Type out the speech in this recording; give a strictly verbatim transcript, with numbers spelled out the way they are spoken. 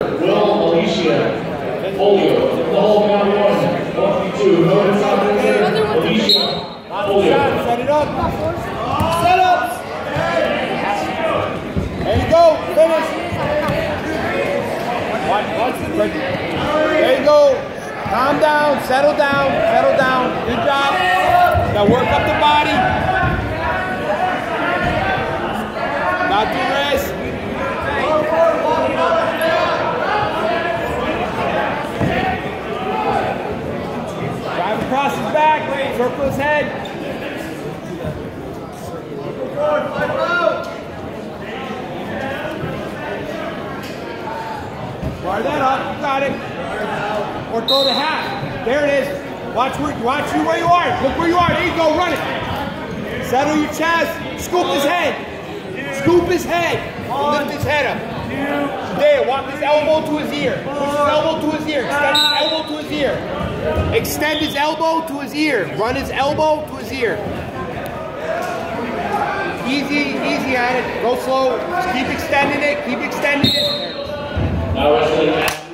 Will Alicia Polio. The whole count one. One, two. No inside there. Alicia Polio. Set it up. Set up. There you go. Finish. Watch, watch it. There you go. Calm down. Settle down. Settle down. Good job. Now work up the body. Not the rest. Drive across his back. Circle his head. Fire that up, you got it. Or throw the half. There it is. Watch where, watch you where you are. Look where you are. There you go. Run it. Settle your chest. Scoop his head. Scoop his head. Lift his head up. There. Walk his elbow to his ear. Push his elbow to his ear. Extend his elbow to his ear. Extend his elbow to his ear. Run his elbow to his ear. Easy, easy at it. Go slow. Just keep extending it. Keep extending it. Now wrestling.